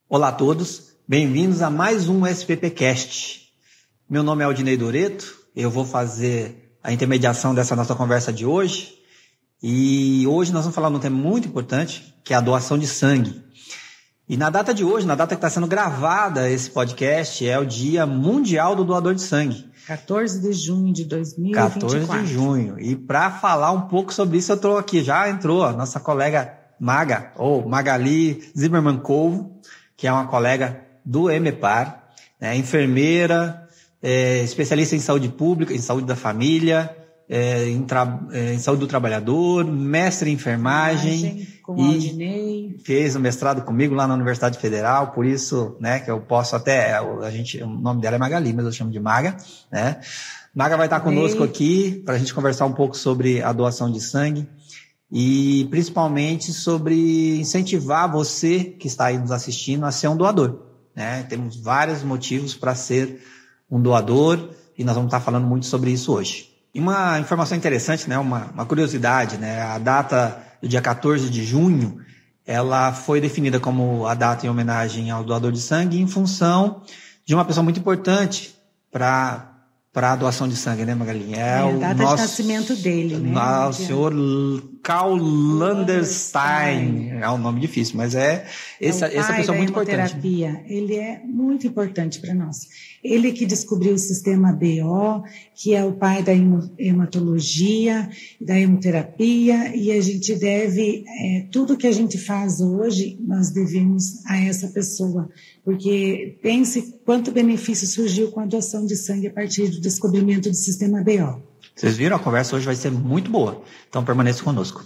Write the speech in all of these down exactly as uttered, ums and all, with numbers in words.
Olá a todos, bem-vindos a mais um S P P Cast. Meu nome é Aldinei Doreto, eu vou fazer a intermediação dessa nossa conversa de hoje. E hoje nós vamos falar de um tema muito importante, que é a doação de sangue. E na data de hoje, na data que está sendo gravada esse podcast, é o Dia Mundial do Doador de Sangue. quatorze de junho de dois mil e vinte e quatro. quatorze de junho. E para falar um pouco sobre isso, eu estou aqui. Já entrou a nossa colega Maga, ou Magali Zimmermann Covo, que é uma colega do EMEPAR, né, enfermeira, é, especialista em saúde pública, em saúde da família, é, em, tra... é, em saúde do trabalhador, mestre em enfermagem, com o Aldinei. Fez o mestrado comigo lá na Universidade Federal, por isso, né, que eu posso até, a gente, o nome dela é Magali, mas eu chamo de Maga, né. Maga vai estar conosco aqui para a gente conversar um pouco sobre a doação de sangue e principalmente sobre incentivar você que está aí nos assistindo a ser um doador, né. Temos vários motivos para ser um doador e nós vamos estar falando muito sobre isso hoje. E uma informação interessante, né, uma, uma curiosidade, né, a data do dia quatorze de junho, ela foi definida como a data em homenagem ao doador de sangue em função de uma pessoa muito importante para para a doação de sangue, né, Magali? É, é o a data nosso, de nascimento dele, né? O senhor Karl Landerstein, é um nome difícil, mas é essa, é essa pessoa muito importante. Ele é muito importante para nós. Ele que descobriu o sistema B O, que é o pai da hematologia, da hemoterapia, e a gente deve, é, tudo que a gente faz hoje, nós devemos a essa pessoa, porque pense quanto benefício surgiu com a doação de sangue a partir do descobrimento do sistema B O. Vocês viram? A conversa hoje vai ser muito boa. Então permaneça conosco.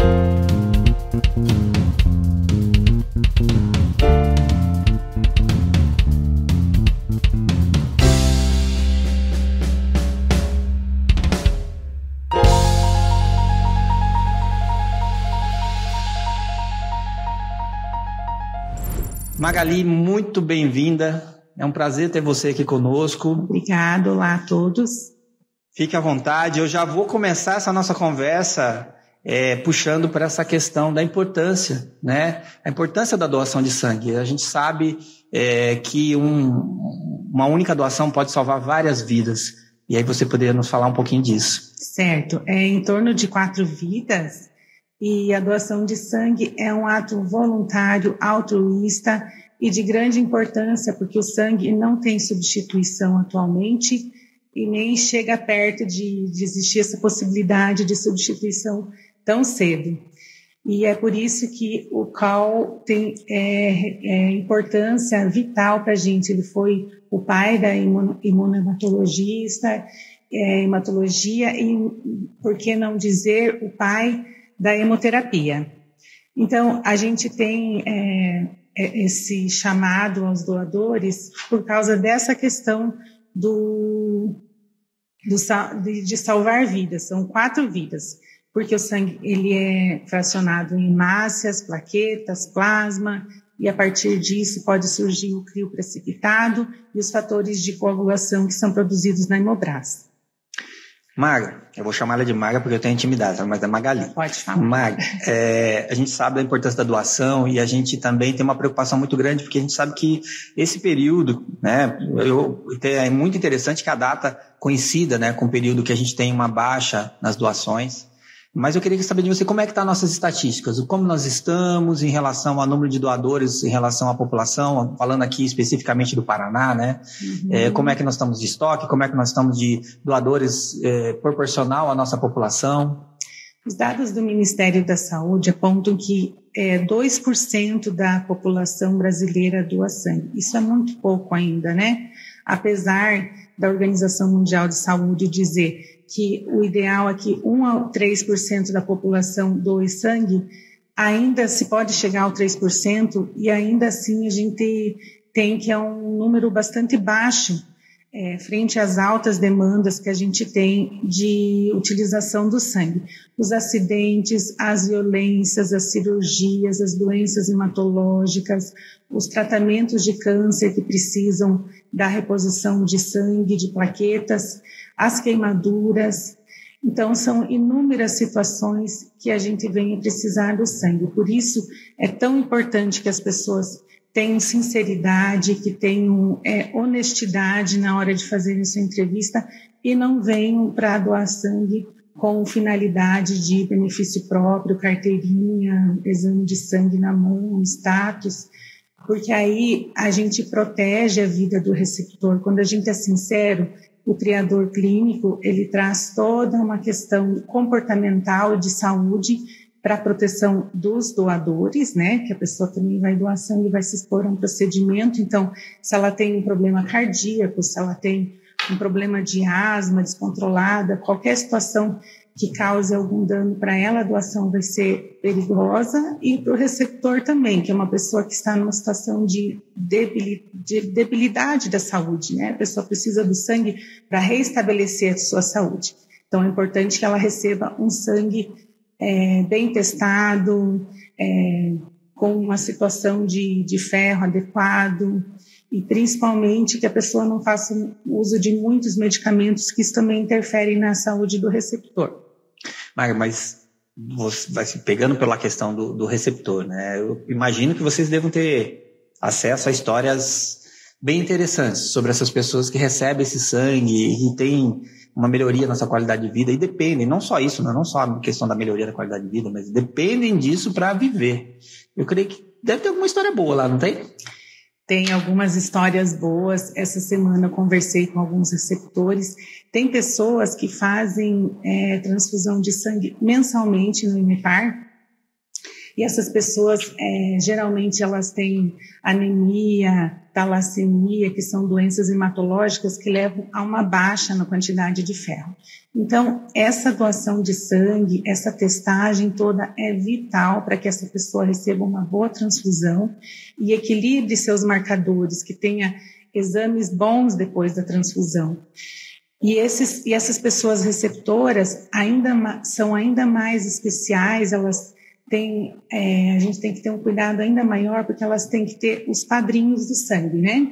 Magali, muito bem-vinda. É um prazer ter você aqui conosco. Obrigado, olá a todos. Fique à vontade. Eu já vou começar essa nossa conversa é, puxando para essa questão da importância, né? A importância da doação de sangue. A gente sabe é, que um, uma única doação pode salvar várias vidas. E aí você poderia nos falar um pouquinho disso. Certo. É em torno de quatro vidas. E a doação de sangue é um ato voluntário, altruísta e de grande importância, porque o sangue não tem substituição atualmente e nem chega perto de, de existir essa possibilidade de substituição tão cedo. E é por isso que o Karl tem é, é, importância vital para a gente. Ele foi o pai da imunohematologista, é, hematologia e, por que não dizer, o pai da hemoterapia. Então, a gente tem é, esse chamado aos doadores por causa dessa questão do, do, de, de salvar vidas. São quatro vidas, porque o sangue ele é fracionado em hemácias, plaquetas, plasma, e a partir disso pode surgir o crio precipitado e os fatores de coagulação que são produzidos na hemobras. Maga, eu vou chamar ela de Maga porque eu tenho intimidade, mas é Magali. Pode falar. Maga, é, a gente sabe da importância da doação e a gente também tem uma preocupação muito grande porque a gente sabe que esse período, né, eu, é muito interessante que a data coincida, né, com o período que a gente tem uma baixa nas doações. Mas eu queria saber de você como é que estão tá nossas estatísticas, como nós estamos em relação ao número de doadores, em relação à população, falando aqui especificamente do Paraná, né? Uhum. É, como é que nós estamos de estoque, como é que nós estamos de doadores é, proporcional à nossa população? Os dados do Ministério da Saúde apontam que é, dois por cento da população brasileira doa sangue. Isso é muito pouco ainda, né? Apesar da Organização Mundial de Saúde dizer que o ideal é que um a três por cento da população doe sangue, ainda se pode chegar ao três por cento e ainda assim a gente tem que é um número bastante baixo é, frente às altas demandas que a gente tem de utilização do sangue. Os acidentes, as violências, as cirurgias, as doenças hematológicas, os tratamentos de câncer que precisam da reposição de sangue, de plaquetas, as queimaduras. Então, são inúmeras situações que a gente vem precisar do sangue. Por isso, é tão importante que as pessoas tenham sinceridade, que tenham é, honestidade na hora de fazer sua entrevista e não venham para doar sangue com finalidade de benefício próprio, carteirinha, exame de sangue na mão, status, porque aí a gente protege a vida do receptor. Quando a gente é sincero, o triador clínico, ele traz toda uma questão comportamental de saúde para a proteção dos doadores, né, que a pessoa também vai doar sangue e vai se expor a um procedimento. Então, se ela tem um problema cardíaco, se ela tem um problema de asma descontrolada, qualquer situação que cause algum dano para ela, a doação vai ser perigosa, e para o receptor também, que é uma pessoa que está numa situação de debilidade da saúde, né? A pessoa precisa do sangue para reestabelecer a sua saúde. Então, é importante que ela receba um sangue é, bem testado, é, com uma situação de, de ferro adequado, e principalmente que a pessoa não faça uso de muitos medicamentos, que isso também interfere na saúde do receptor. Maga, mas você vai se pegando pela questão do, do receptor, né? Eu imagino que vocês devam ter acesso a histórias bem interessantes sobre essas pessoas que recebem esse sangue e têm uma melhoria na sua qualidade de vida, e dependem, não só isso, né? Não só a questão da melhoria da qualidade de vida, mas dependem disso para viver. Eu creio que deve ter alguma história boa lá, não tem? Tem algumas histórias boas. Essa semana eu conversei com alguns receptores. Tem pessoas que fazem é, transfusão de sangue mensalmente no IMEPAR. E essas pessoas, é, geralmente, elas têm anemia, talassemia, que são doenças hematológicas que levam a uma baixa na quantidade de ferro. Então, essa doação de sangue, essa testagem toda é vital para que essa pessoa receba uma boa transfusão e equilibre seus marcadores, que tenha exames bons depois da transfusão. E, esses, e essas pessoas receptoras ainda, são ainda mais especiais, elas têm, é, a gente tem que ter um cuidado ainda maior, porque elas têm que ter os padrinhos do sangue, né?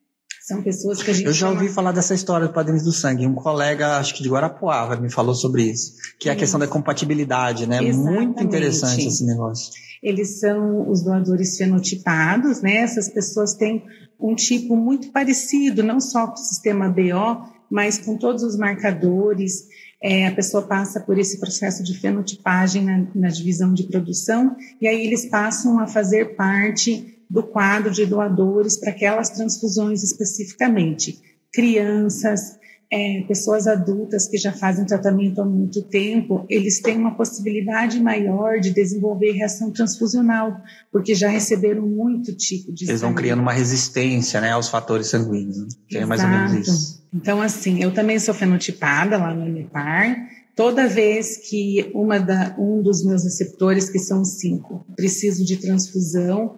São pessoas que a gente... Eu já chama... ouvi falar dessa história do padrinhos do sangue. Um colega, acho que de Guarapuava, me falou sobre isso, que é a questão da compatibilidade, né? Exatamente. Muito interessante esse negócio. Eles são os doadores fenotipados, né? Essas pessoas têm um tipo muito parecido, não só com o sistema B O, mas com todos os marcadores. É, a pessoa passa por esse processo de fenotipagem na, na divisão de produção, e aí eles passam a fazer parte do quadro de doadores para aquelas transfusões especificamente. Crianças, é, pessoas adultas que já fazem tratamento há muito tempo, eles têm uma possibilidade maior de desenvolver reação transfusional, porque já receberam muito tipo de Eles vão sangue. criando uma resistência, né, aos fatores sanguíneos. Né? Que é mais ou menos isso. Então, assim, eu também sou fenotipada lá no IMEPAR. Toda vez que uma da, um dos meus receptores, que são cinco, preciso de transfusão,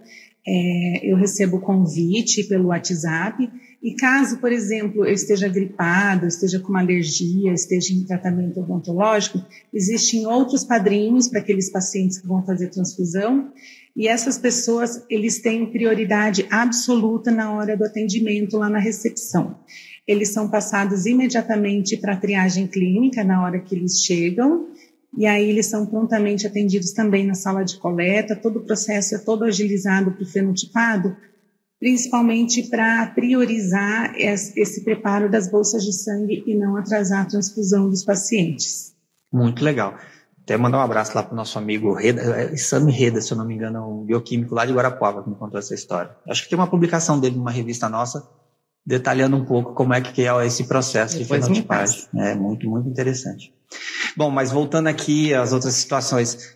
é, eu recebo convite pelo WhatsApp. E caso, por exemplo, eu esteja gripado, esteja com uma alergia, esteja em tratamento odontológico, existem outros padrinhos para aqueles pacientes que vão fazer transfusão. E essas pessoas, eles têm prioridade absoluta na hora do atendimento lá na recepção. Eles são passados imediatamente para a triagem clínica na hora que eles chegam, e aí eles são prontamente atendidos também na sala de coleta. Todo o processo é todo agilizado para o fenotipado, principalmente para priorizar esse preparo das bolsas de sangue e não atrasar a transfusão dos pacientes. Muito legal. Até mandar um abraço lá para o nosso amigo Reda, Sami Reda, se eu não me engano, um bioquímico lá de Guarapuava, que me contou essa história. Acho que tem uma publicação dele numa revista nossa, detalhando um pouco como é que é esse processo Depois de fenotipagem. É muito, muito interessante. Bom, mas voltando aqui às outras situações,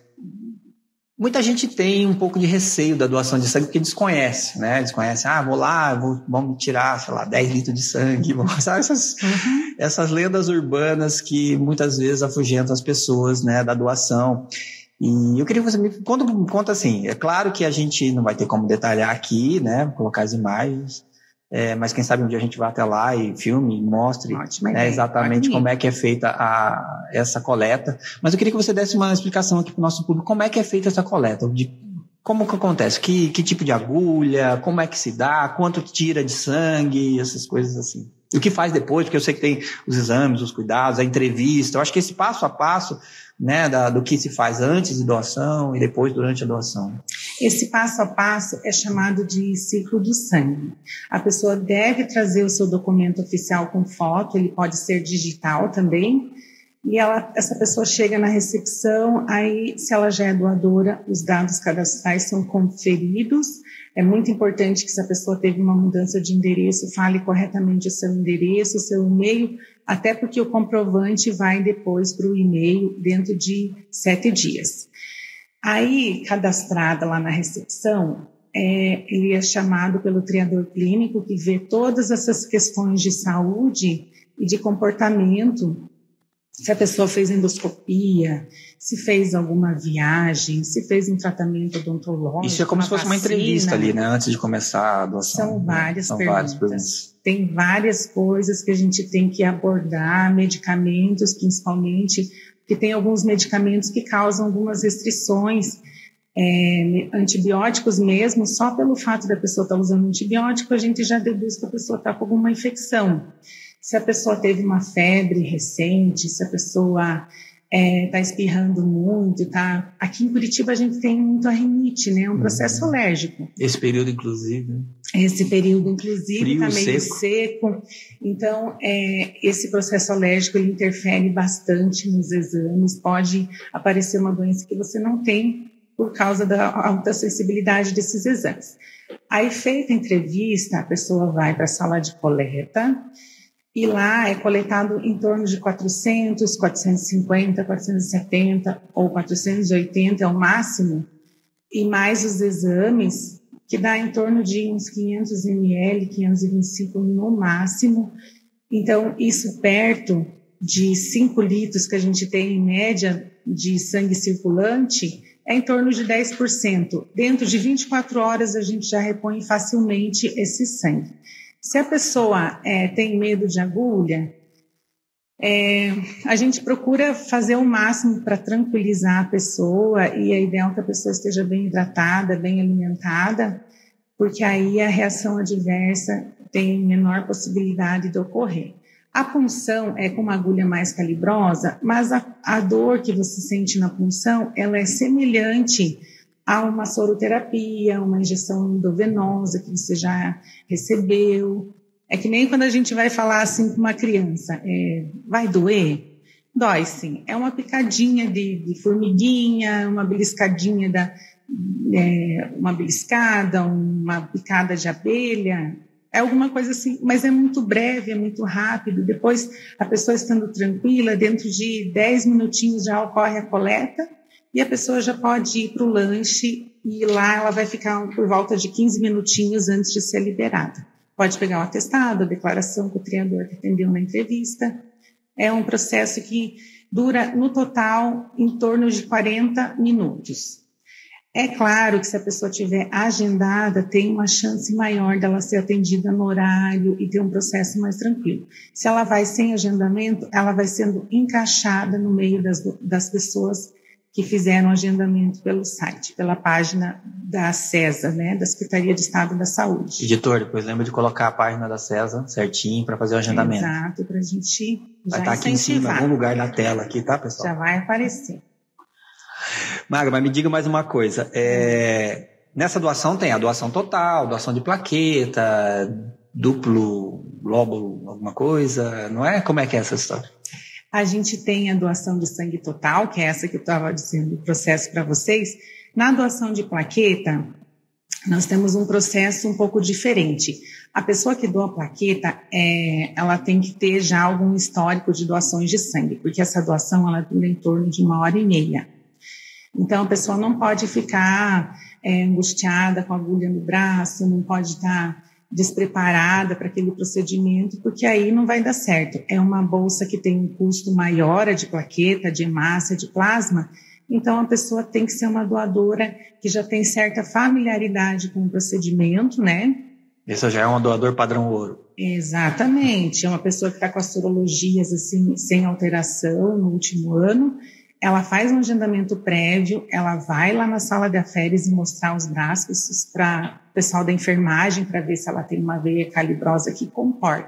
muita gente tem um pouco de receio da doação de sangue porque desconhece, né? Desconhece, ah, vou lá, vou, vamos tirar, sei lá, dez litros de sangue, sabe? Essas, uhum. essas lendas urbanas que muitas vezes afugentam as pessoas, né, da doação. E eu queria que você me conta, conta assim, é claro que a gente não vai ter como detalhar aqui, né, colocar as imagens, É, mas quem sabe um dia a gente vai até lá e filme, e mostre né, exatamente como é que é feita a, essa coleta. Mas eu queria que você desse uma explicação aqui para o nosso público, como é que é feita essa coleta, de, como que acontece, que, que tipo de agulha, como é que se dá, quanto tira de sangue, essas coisas assim. E o que faz depois, porque eu sei que tem os exames, os cuidados, a entrevista. Eu acho que esse passo a passo, né, da, do que se faz antes de doação e depois durante a doação. Esse passo a passo é chamado de ciclo do sangue. A pessoa deve trazer o seu documento oficial com foto, ele pode ser digital também, e ela, essa pessoa chega na recepção, aí se ela já é doadora, os dados cadastrais são conferidos. É muito importante que se a pessoa teve uma mudança de endereço, fale corretamente o seu endereço, o seu e-mail, até porque o comprovante vai depois para o e-mail dentro de sete dias. Aí, cadastrada lá na recepção, é, ele é chamado pelo triador clínico que vê todas essas questões de saúde e de comportamento. Se a pessoa fez endoscopia, se fez alguma viagem, se fez um tratamento odontológico. Isso é como se fosse vacina, uma entrevista ali, né? Antes de começar a doação. São várias, São perguntas. várias perguntas. Tem várias coisas que a gente tem que abordar, medicamentos principalmente, porque tem alguns medicamentos que causam algumas restrições, é, antibióticos mesmo, só pelo fato da pessoa estar usando antibiótico, a gente já deduz que a pessoa está com alguma infecção. Se a pessoa teve uma febre recente, se a pessoa está é, espirrando muito, tá? Aqui em Curitiba a gente tem muito a rinite, né? Um processo uhum. alérgico. Esse período, inclusive. Esse período, inclusive, está meio seco. seco. Então, é, esse processo alérgico ele interfere bastante nos exames. Pode aparecer uma doença que você não tem por causa da alta sensibilidade desses exames. Aí, feita a entrevista, a pessoa vai para a sala de coleta. E lá é coletado em torno de quatrocentos, quatrocentos e cinquenta, quatrocentos e setenta ou quatrocentos e oitenta é o máximo, e mais os exames, que dá em torno de uns quinhentos mililitros, quinhentos e vinte e cinco no máximo. Então, isso perto de cinco litros que a gente tem em média de sangue circulante, é em torno de dez por cento. Dentro de vinte e quatro horas, a gente já repõe facilmente esse sangue. Se a pessoa é, tem medo de agulha, é, a gente procura fazer o máximo para tranquilizar a pessoa, e é ideal que a pessoa esteja bem hidratada, bem alimentada, porque aí a reação adversa tem menor possibilidade de ocorrer. A punção é com uma agulha mais calibrosa, mas a, a dor que você sente na punção, ela é semelhante a uma soroterapia, uma injeção endovenosa que você já recebeu. É que nem quando a gente vai falar assim com uma criança, é, vai doer? Dói sim. É uma picadinha de, de formiguinha, uma beliscadinha, da, é, uma beliscada, uma picada de abelha, é alguma coisa assim, mas é muito breve, é muito rápido. Depois, a pessoa estando tranquila, dentro de dez minutinhos já ocorre a coleta, e a pessoa já pode ir para o lanche, e lá ela vai ficar por volta de quinze minutinhos antes de ser liberada. Pode pegar o atestado, a declaração com o triador que atendeu na entrevista. É um processo que dura, no total, em torno de quarenta minutos. É claro que se a pessoa tiver agendada, tem uma chance maior dela ser atendida no horário e ter um processo mais tranquilo. Se ela vai sem agendamento, ela vai sendo encaixada no meio das, das pessoas que fizeram agendamento pelo site, pela página da CESA, né, da Secretaria de Estado da Saúde. Editor, depois lembra de colocar a página da CESA certinho para fazer o agendamento. Exato, para a gente já vai estar aqui em cima, em algum lugar da tela aqui, tá, pessoal? Já vai aparecer. Maga, mas me diga mais uma coisa. É, nessa doação tem a doação total, doação de plaqueta, duplo lóbulo, alguma coisa, não é? Como é que é essa história? A gente tem a doação de sangue total, que é essa que eu estava dizendo, o processo para vocês. Na doação de plaqueta, nós temos um processo um pouco diferente. A pessoa que doa plaqueta, é, ela tem que ter já algum histórico de doações de sangue, porque essa doação ela dura em torno de uma hora e meia. Então, a pessoa não pode ficar é, angustiada com a agulha no braço, não pode estar despreparada para aquele procedimento, porque aí não vai dar certo. É uma bolsa que tem um custo maior, de plaqueta, de hemácia, de plasma, então a pessoa tem que ser uma doadora que já tem certa familiaridade com o procedimento, né? Esse já é um doador padrão ouro. Exatamente, é uma pessoa que está com as sorologias assim, sem alteração no último ano. Ela faz um agendamento prévio, ela vai lá na sala de aferes e mostrar os braços para o pessoal da enfermagem para ver se ela tem uma veia calibrosa que comporta.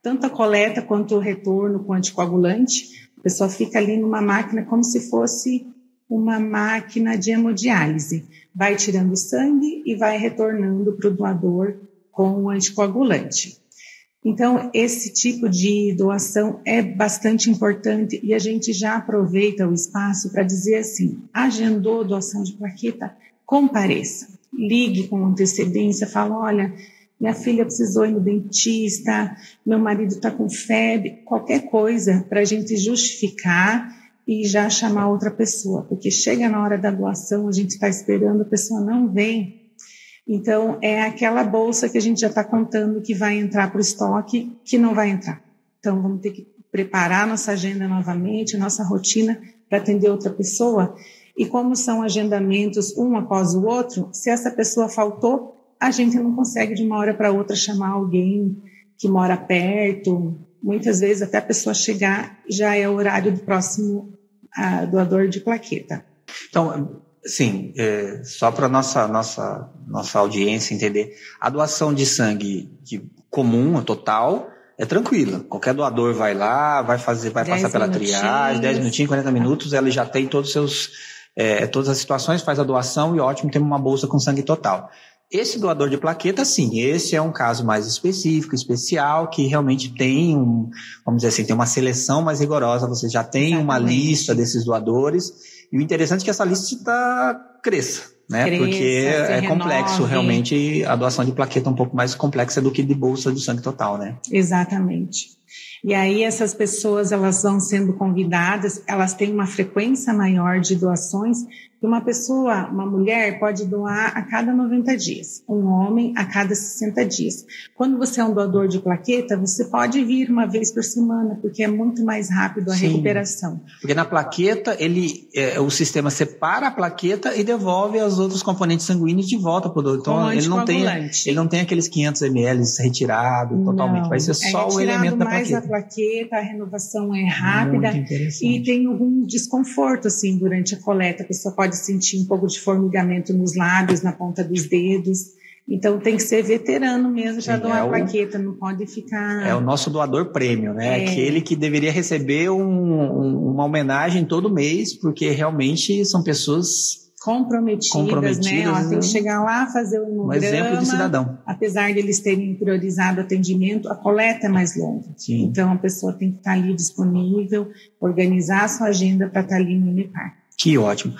tanto a coleta quanto o retorno com anticoagulante. A pessoa fica ali numa máquina como se fosse uma máquina de hemodiálise. Vai tirando sangue e vai retornando para o doador com o anticoagulante. Então, esse tipo de doação é bastante importante e a gente já aproveita o espaço para dizer assim, agendou doação de plaqueta, compareça, ligue com antecedência, fala, olha, minha filha precisou ir no dentista, meu marido está com febre, qualquer coisa para a gente justificar e já chamar outra pessoa, porque chega na hora da doação, a gente está esperando, a pessoa não vem. Então, é aquela bolsa que a gente já está contando que vai entrar para o estoque, que não vai entrar. Então, vamos ter que preparar nossa agenda novamente, nossa rotina para atender outra pessoa. E como são agendamentos um após o outro, se essa pessoa faltou, a gente não consegue de uma hora para outra chamar alguém que mora perto. Muitas vezes, até a pessoa chegar, já é o horário do próximo uh, doador de plaqueta. Então, sim, é, só para nossa nossa nossa audiência entender, a doação de sangue de comum, total, é tranquila. Qualquer doador vai lá, vai fazer, vai passar pela triagem, dez minutinhos, quarenta minutos, ela já tem todos os seus, é, todas as situações, faz a doação e ótimo, tem uma bolsa com sangue total. Esse doador de plaqueta, sim, esse é um caso mais específico, especial, que realmente tem um, vamos dizer assim, tem uma seleção mais rigorosa, você já tem Exatamente. Uma lista desses doadores, e o interessante é que essa lista cresça, né? Cresça, porque é renove. Complexo, realmente, a doação de plaqueta é um pouco mais complexa do que de bolsa de sangue total, né? Exatamente. E aí essas pessoas, elas vão sendo convidadas, elas têm uma frequência maior de doações, que uma pessoa, uma mulher, pode doar a cada noventa dias, um homem a cada sessenta dias. Quando você é um doador de plaqueta, você pode vir uma vez por semana, porque é muito mais rápido a Sim, recuperação. Porque na plaqueta, ele, é, o sistema separa a plaqueta e devolve os outros componentes sanguíneos de volta para o doador. Então, ele não, tem, ele não tem aqueles quinhentos mililitros retirado totalmente, não, vai ser só é o elemento da plaqueta. Mais a plaqueta, a renovação é rápida e tem algum desconforto assim durante a coleta, a pessoa pode sentir um pouco de formigamento nos lábios, na ponta dos dedos, então tem que ser veterano mesmo, já doar a plaqueta, não pode ficar... É o nosso doador prêmio, né? É. Aquele que deveria receber um, um, uma homenagem todo mês, porque realmente são pessoas... Comprometidas, comprometidas, né? Ela tem que chegar lá, fazer o hemograma. Um exemplo de cidadão. Apesar de eles terem priorizado o atendimento, a coleta é mais longa. Sim. Então, a pessoa tem que estar ali disponível, organizar a sua agenda para estar ali no Unipar. Que ótimo.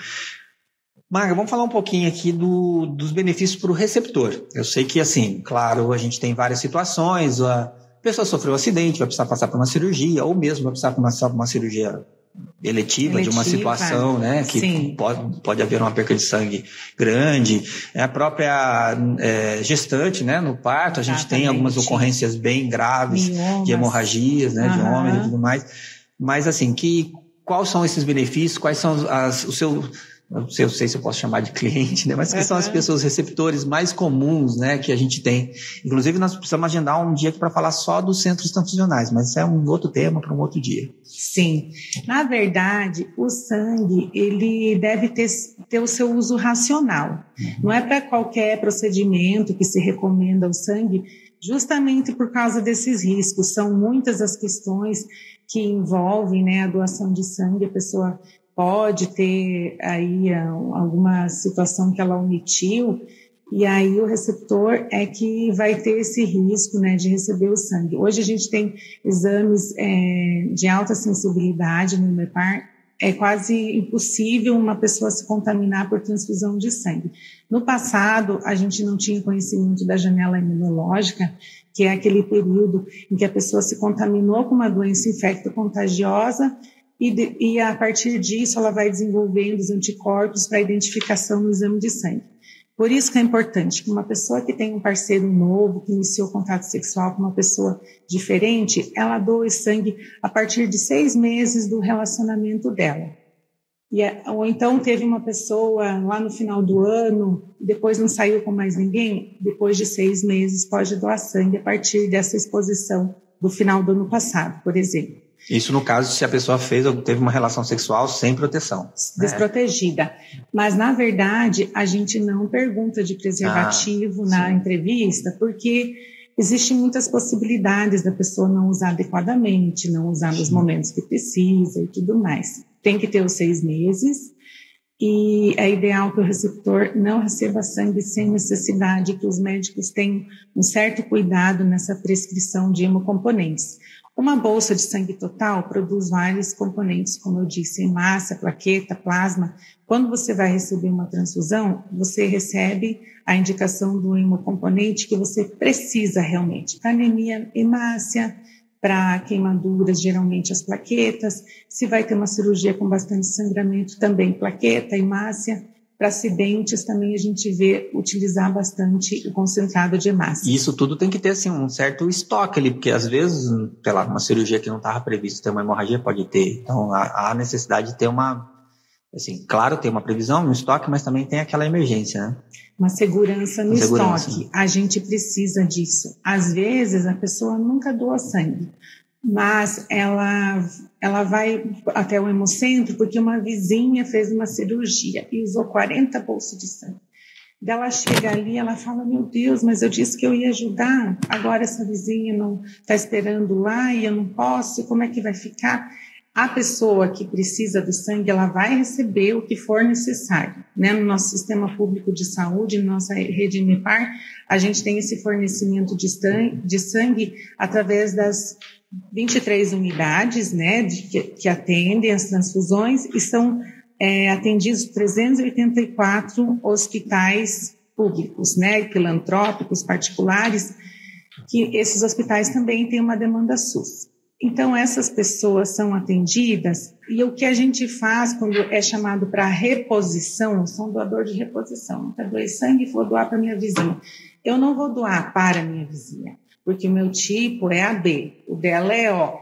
Maga, vamos falar um pouquinho aqui do, dos benefícios para o receptor. Eu sei que, assim, claro, a gente tem várias situações, a pessoa sofreu um acidente, vai precisar passar por uma cirurgia, ou mesmo vai precisar passar por uma cirurgia eletiva, eletiva de uma situação, né, que pode, pode haver uma perca de sangue grande, é a própria é, gestante, né, no parto, a gente Exatamente. Tem algumas ocorrências bem graves Miomas. De hemorragias, né, uhum. de homem e tudo mais, mas assim, que, quais são esses benefícios, quais são as, o seu... Não sei, eu sei se eu posso chamar de cliente, né? Mas que uhum. são as pessoas receptores mais comuns, né? Que a gente tem. Inclusive, nós precisamos agendar um dia para falar só dos centros transfusionais, mas isso é um outro tema para um outro dia. Sim. Na verdade, o sangue, ele deve ter, ter o seu uso racional. Uhum. Não é para qualquer procedimento que se recomenda o sangue, justamente por causa desses riscos. São muitas as questões que envolvem, né, a doação de sangue, a pessoa pode ter aí alguma situação que ela omitiu, e aí o receptor é que vai ter esse risco, né, de receber o sangue. Hoje a gente tem exames é, de alta sensibilidade no Unipar, é quase impossível uma pessoa se contaminar por transfusão de sangue. No passado, a gente não tinha conhecimento da janela imunológica, que é aquele período em que a pessoa se contaminou com uma doença infecto-contagiosa, E, de, e a partir disso ela vai desenvolvendo os anticorpos para identificação no exame de sangue. Por isso que é importante que uma pessoa que tem um parceiro novo, que iniciou contato sexual com uma pessoa diferente, ela doe sangue a partir de seis meses do relacionamento dela. E, ou então teve uma pessoa lá no final do ano, depois não saiu com mais ninguém, depois de seis meses pode doar sangue a partir dessa exposição do final do ano passado, por exemplo. Isso no caso se a pessoa fez ou teve uma relação sexual sem proteção. Desprotegida. Né? Mas, na verdade, a gente não pergunta de preservativo ah, na sim. entrevista, porque Existem muitas possibilidades da pessoa não usar adequadamente, não usar nos momentos que precisa e tudo mais. Tem que ter os seis meses e é ideal que o receptor não receba sangue sem necessidade, que os médicos tenham um certo cuidado nessa prescrição de hemocomponentes. Uma bolsa de sangue total produz vários componentes, como eu disse, hemácia, plaqueta, plasma. Quando você vai receber uma transfusão, você recebe a indicação do hemocomponente que você precisa realmente. Para anemia, hemácia, para queimaduras, geralmente as plaquetas. Se vai ter uma cirurgia com bastante sangramento, também plaqueta, hemácia. Para acidentes, também a gente vê utilizar bastante o concentrado de hemácia. E isso tudo tem que ter, assim, um certo estoque ali, porque às vezes, sei lá, uma cirurgia que não estava prevista ter uma hemorragia pode ter. Então, há, há necessidade de ter uma, assim, claro, tem uma previsão, um estoque, mas também tem aquela emergência, né? Uma segurança no uma segurança. estoque. A gente precisa disso. Às vezes, a pessoa nunca doa sangue, mas ela, ela vai até o hemocentro porque uma vizinha fez uma cirurgia e usou quarenta bolsas de sangue. Daí ela chega ali, ela fala, meu Deus, mas eu disse que eu ia ajudar, agora essa vizinha não está esperando lá e eu não posso, como é que vai ficar? A pessoa que precisa do sangue, ela vai receber o que for necessário, né? No nosso sistema público de saúde, na nossa rede Unipar, a gente tem esse fornecimento de sangue, de sangue através das vinte e três unidades, né, de, que, que atendem as transfusões e são é, atendidos trezentos e oitenta e quatro hospitais públicos, né, filantrópicos, particulares, que esses hospitais também têm uma demanda SUS. Então, essas pessoas são atendidas e o que a gente faz quando é chamado para reposição, eu sou um doador de reposição, nunca doei sangue e vou doar para minha vizinha. Eu não vou doar para minha vizinha, porque o meu tipo é A B, o dela é O.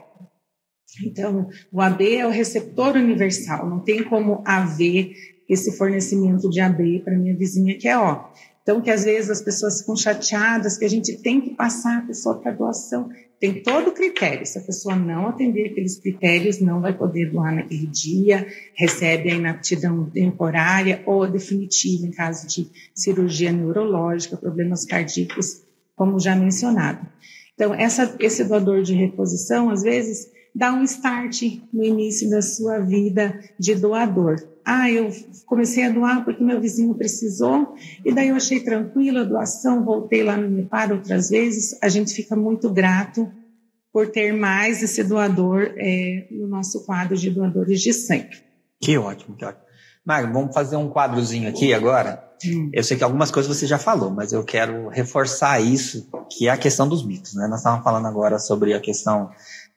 Então, o A B é o receptor universal, não tem como haver esse fornecimento de A B para minha vizinha que é O. Então, que às vezes as pessoas ficam chateadas, que a gente tem que passar a pessoa para doação. Tem todo o critério. Se a pessoa não atender aqueles critérios, não vai poder doar naquele dia, recebe a inaptidão temporária ou definitiva em caso de cirurgia neurológica, problemas cardíacos, como já mencionado. Então, essa, esse doador de reposição, às vezes, dá um start no início da sua vida de doador. Ah, eu comecei a doar porque meu vizinho precisou, e daí eu achei tranquila a doação, voltei lá no Unipar outras vezes. A gente fica muito grato por ter mais esse doador é, no nosso quadro de doadores de sangue. Que ótimo, que ótimo. Magno, vamos fazer um quadrozinho aqui agora. Hum. Eu sei que algumas coisas você já falou, mas eu quero reforçar isso, que é a questão dos mitos, né? Nós estávamos falando agora sobre a questão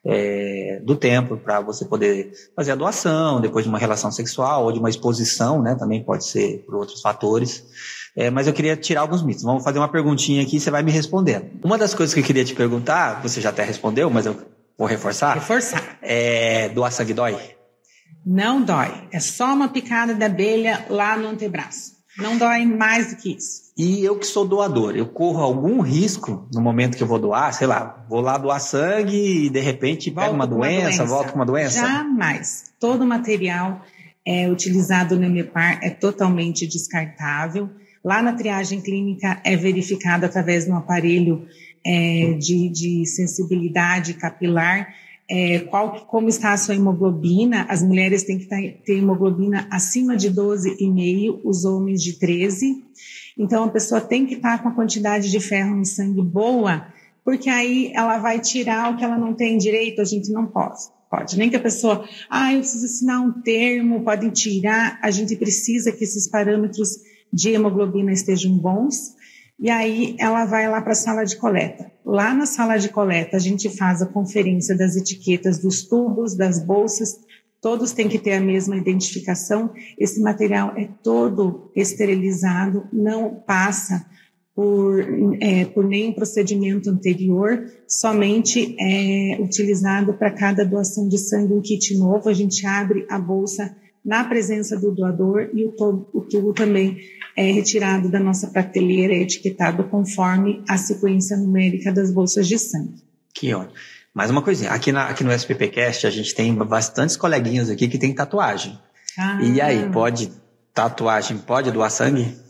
é, do tempo para você poder fazer a doação, depois de uma relação sexual ou de uma exposição, né? Também pode ser por outros fatores. É, mas eu queria tirar alguns mitos. Vamos fazer uma perguntinha aqui e você vai me respondendo. Uma das coisas que eu queria te perguntar, você já até respondeu, mas eu vou reforçar. Reforçar. É, doar sangue dói? Não dói. É só uma picada de abelha lá no antebraço. Não dói mais do que isso. E eu que sou doador, eu corro algum risco no momento que eu vou doar? Sei lá, vou lá doar sangue e de repente pego uma doença, uma doença, volto com uma doença? Jamais. Todo material é, utilizado no Unipar é totalmente descartável. Lá na triagem clínica é verificado através de um aparelho é, de, de sensibilidade capilar é, qual, como está a sua hemoglobina. As mulheres têm que ter hemoglobina acima de doze vírgula cinco, os homens de treze. Então, a pessoa tem que estar com a quantidade de ferro no sangue boa, porque aí ela vai tirar o que ela não tem direito, a gente não pode. Pode, nem que a pessoa, ah, eu preciso assinar um termo, podem tirar, a gente precisa que esses parâmetros de hemoglobina estejam bons, e aí ela vai lá para a sala de coleta. Lá na sala de coleta a gente faz a conferência das etiquetas dos tubos, das bolsas, todos têm que ter a mesma identificação. Esse material é todo esterilizado, não passa por, é, por nenhum procedimento anterior, somente é utilizado para cada doação de sangue um kit novo. A gente abre a bolsa na presença do doador e o tubo, o tubo também é retirado da nossa prateleira, é etiquetado conforme a sequência numérica das bolsas de sangue. Que ótimo. Mais uma coisinha, aqui, na, aqui no S P P Cast a gente tem bastantes coleguinhas aqui que tem tatuagem. Ah. E aí, pode, tatuagem, pode doar sangue?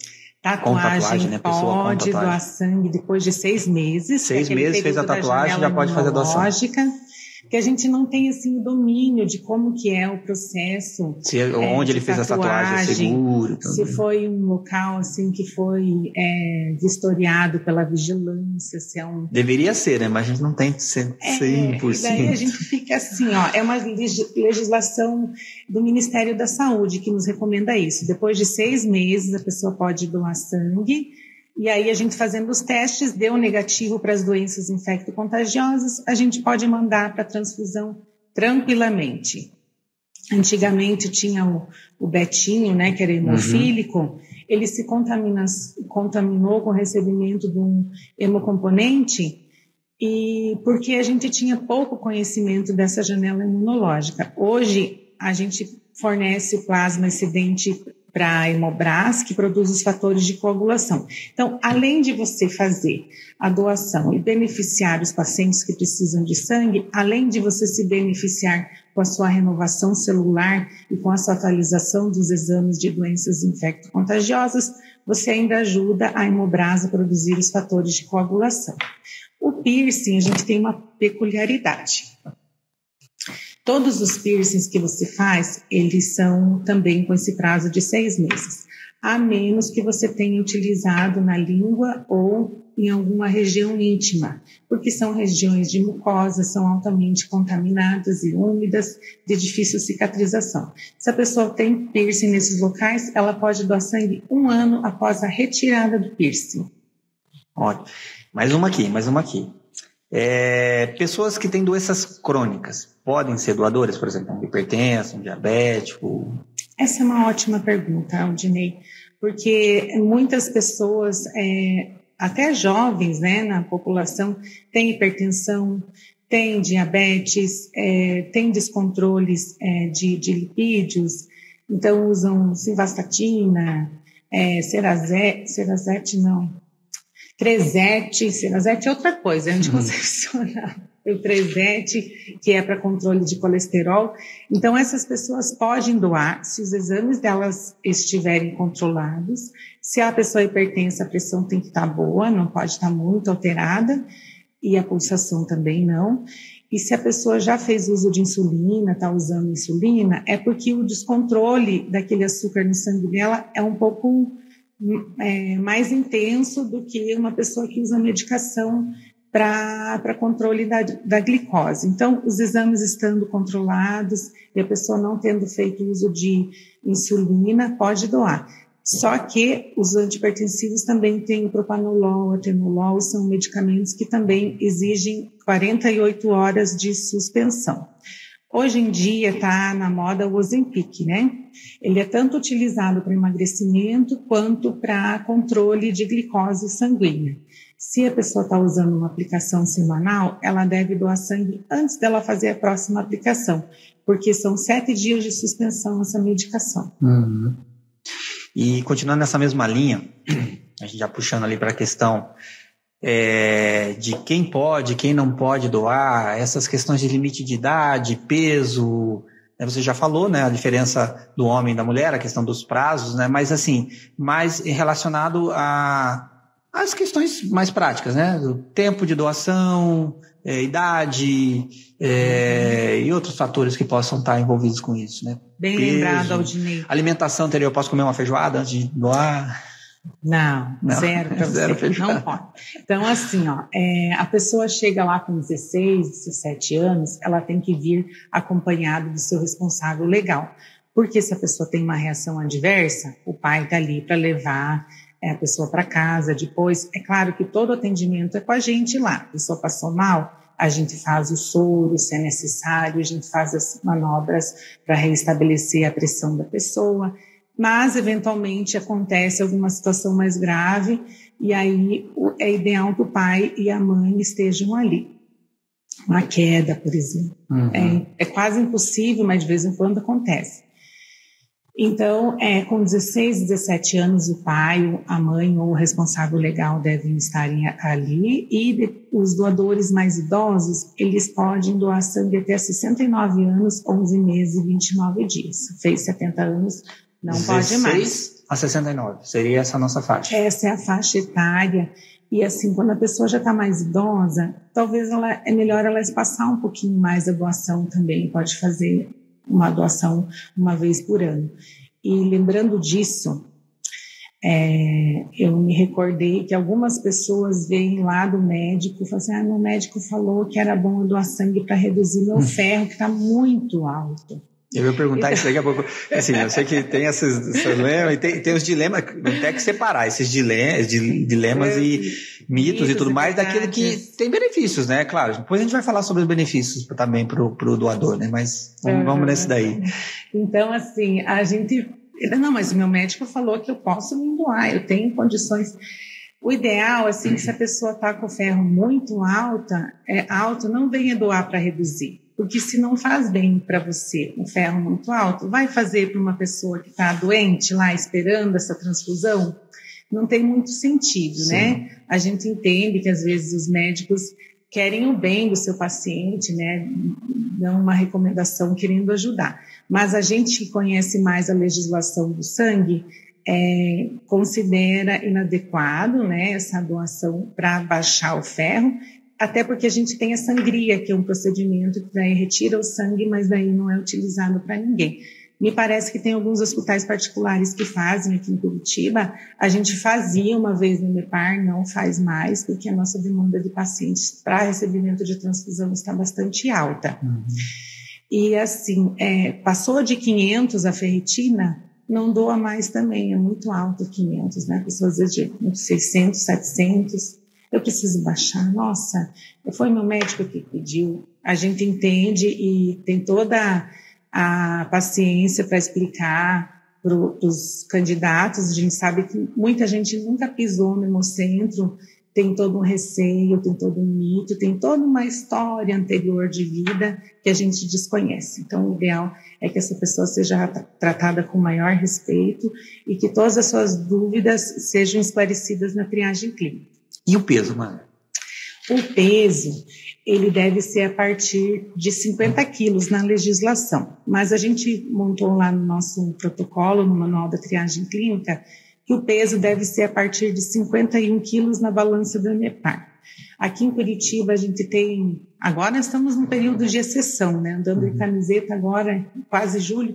Tatuagem, com tatuagem, né? Pessoa pode com tatuagem. Doar sangue depois de seis meses. Seis meses fez a tatuagem, já pode fazer a doação. Que a gente não tem assim o domínio de como que é o processo. Se, onde é, ele fez a tatuagem, é seguro. Se foi um local assim que foi é, vistoriado pela vigilância, se é um... Deveria ser, né? Mas a gente não tem cem por cento. É, daí a gente fica assim, ó, é uma legislação do Ministério da Saúde que nos recomenda isso. Depois de seis meses a pessoa pode doar sangue. E aí, a gente fazendo os testes, deu negativo para as doenças infecto-contagiosas, a gente pode mandar para transfusão tranquilamente. Antigamente tinha o, o Betinho, né, que era hemofílico, uhum. Ele se contamina, contaminou com o recebimento de um hemocomponente, e porque a gente tinha pouco conhecimento dessa janela imunológica. Hoje, a gente fornece o plasma excedente para a Hemobras, que produz os fatores de coagulação. Então, além de você fazer a doação e beneficiar os pacientes que precisam de sangue, além de você se beneficiar com a sua renovação celular e com a sua atualização dos exames de doenças infecto-contagiosas, você ainda ajuda a Hemobras a produzir os fatores de coagulação. O piercing, a gente tem uma peculiaridade. Todos os piercings que você faz, eles são também com esse prazo de seis meses, a menos que você tenha utilizado na língua ou em alguma região íntima, porque são regiões de mucosa, são altamente contaminadas e úmidas, de difícil cicatrização. Se a pessoa tem piercing nesses locais, ela pode doar sangue um ano após a retirada do piercing. Ótimo. Mais uma aqui, mais uma aqui. É, pessoas que têm doenças crônicas podem ser doadoras, por exemplo, um hipertenso, um diabético? Essa é uma ótima pergunta, Aldinei, porque muitas pessoas, é, até jovens, né, na população, têm hipertensão, têm diabetes, é, têm descontroles é, de, de lipídios, então usam simvastatina, é, cerazete, cerazete não... Trezete, cerazete é outra coisa, é anticoncepcional. O Trezete, que é para controle de colesterol. Então, essas pessoas podem doar se os exames delas estiverem controlados. Se a pessoa é hipertensa, a pressão tem que estar boa, não pode estar muito alterada, e a pulsação também não. E se a pessoa já fez uso de insulina, está usando insulina, é porque o descontrole daquele açúcar no sangue dela é um pouco... É, mais intenso do que uma pessoa que usa medicação para controle da, da glicose. Então, os exames estando controlados e a pessoa não tendo feito uso de insulina, pode doar. Só que os antihipertensivos também têm o propanolol, o atenolol, são medicamentos que também exigem quarenta e oito horas de suspensão. Hoje em dia está na moda o Ozempic, né? Ele é tanto utilizado para emagrecimento quanto para controle de glicose sanguínea. Se a pessoa está usando uma aplicação semanal, ela deve doar sangue antes dela fazer a próxima aplicação, porque são sete dias de suspensão essa medicação. Uhum. E continuando nessa mesma linha, a gente já puxando ali para a questão... É, de quem pode, quem não pode doar, essas questões de limite de idade, peso, né, você já falou, né, a diferença do homem e da mulher, a questão dos prazos, né, mas assim, mais relacionado a as questões mais práticas, né, do tempo de doação, é, idade, é, e outros fatores que possam estar envolvidos com isso, né. Bem peso, lembrado, Aldinei. Alimentação anterior, eu posso comer uma feijoada antes de doar? Não, não, zero para você, fechado. Não pode. Então, assim, ó, é, a pessoa chega lá com dezesseis, dezessete anos, ela tem que vir acompanhada do seu responsável legal, porque se a pessoa tem uma reação adversa, o pai está ali para levar é, a pessoa para casa depois. É claro que todo atendimento é com a gente lá, a pessoa passou mal, a gente faz o soro, se é necessário, a gente faz as manobras para restabelecer a pressão da pessoa, mas eventualmente acontece alguma situação mais grave e aí é ideal que o pai e a mãe estejam ali. Uma queda, por exemplo. Uhum. É, é quase impossível, mas de vez em quando acontece. Então, é, com dezesseis, dezessete anos, o pai, a mãe ou o responsável legal devem estar ali, e de, os doadores mais idosos, eles podem doar sangue até sessenta e nove anos, onze meses e vinte e nove dias. Fez setenta anos, não pode mais. a sessenta e nove, seria essa a nossa faixa. Essa é a faixa etária. E assim, quando a pessoa já está mais idosa, talvez ela, é melhor ela espaçar um pouquinho mais a doação também. Pode fazer uma doação uma vez por ano. E lembrando disso, é, eu me recordei que algumas pessoas vêm lá do médico e falam assim, ah, meu médico falou que era bom eu doar sangue para reduzir meu ferro, que está muito alto. Eu ia perguntar isso daqui a pouco. Assim, eu sei que tem esses, esses dilemas, e tem, tem os dilemas, não tem que separar esses dilemas, dilemas e mitos, mitos e tudo mais, daquilo que tem benefícios, né? Claro, depois a gente vai falar sobre os benefícios também para o doador, né? Mas vamos, vamos nesse daí. Então, assim, a gente... Não, mas o meu médico falou que eu posso me doar, eu tenho condições... O ideal, assim, se a pessoa está com o ferro muito alta, é, alto, não venha doar para reduzir. Porque se não faz bem para você um ferro muito alto, vai fazer para uma pessoa que está doente lá esperando essa transfusão? Não tem muito sentido, Sim. né? A gente entende que às vezes os médicos querem o bem do seu paciente, né? Dão uma recomendação querendo ajudar. Mas a gente que conhece mais a legislação do sangue é, considera inadequado, né, essa doação para baixar o ferro, até porque a gente tem a sangria, que é um procedimento que daí retira o sangue, mas daí não é utilizado para ninguém. Me parece que tem alguns hospitais particulares que fazem aqui em Curitiba. A gente fazia uma vez no MEPAR, não faz mais, porque a nossa demanda de pacientes para recebimento de transfusão está bastante alta. Uhum. E assim, é, passou de quinhentos a ferritina, não doa mais também, é muito alto quinhentos, né? Pessoas às vezes de seiscentos, setecentos... Eu preciso baixar, nossa, foi meu médico que pediu. A gente entende e tem toda a paciência para explicar para os candidatos. A gente sabe que muita gente nunca pisou no Hemocentro, tem todo um receio, tem todo um mito, tem toda uma história anterior de vida que a gente desconhece. Então, o ideal é que essa pessoa seja tratada com maior respeito e que todas as suas dúvidas sejam esclarecidas na triagem clínica. E o peso, mano? O peso, ele deve ser a partir de cinquenta quilos na legislação. Mas a gente montou lá no nosso protocolo, no manual da triagem clínica, que o peso deve ser a partir de cinquenta e um quilos na balança do MEPAR. Aqui em Curitiba a gente tem, agora estamos num período de exceção, né? Andando de camiseta agora, quase julho,